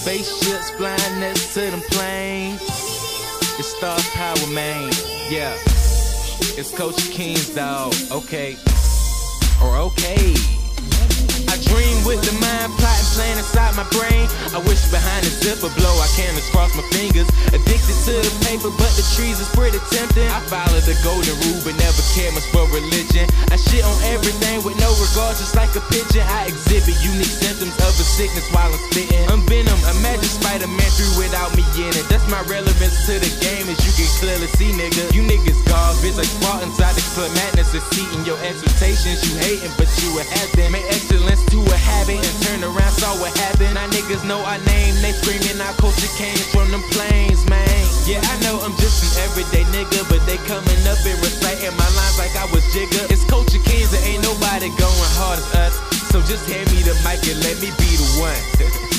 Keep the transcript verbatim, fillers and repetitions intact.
Spaceships flying next to them planes. It's Star Power, man. Yeah. It's Coach King's dog. Okay. Or okay. I dream with the mind plotting, playing inside my brain. I wish behind the zipper blow, I can't just cross my fingers. Addicted to the paper, but the trees is pretty tempting. I follow the golden rule, but never cared much for religion. I shit on everything with no regard, just like a pigeon. I exhibit unique symptoms of a sickness while I'm spitting. I'm Venom, imagine Spider-Man through without me in it. That's my relevance to the game, as you can clearly see, nigga. You niggas garbage, like brought inside the club madness, exceeding your expectations. You hating, but you a have-been. Make excellence to a habit and turn around, saw what happened. Now niggas know our name, they screaming out Culture Kings from them plains, man. Yeah, I know I'm just an everyday nigga, but they coming up and reciting my lines like I was Jigga. It's Culture Kings and ain't nobody going hard as us, so just hand me the mic and let me be the one.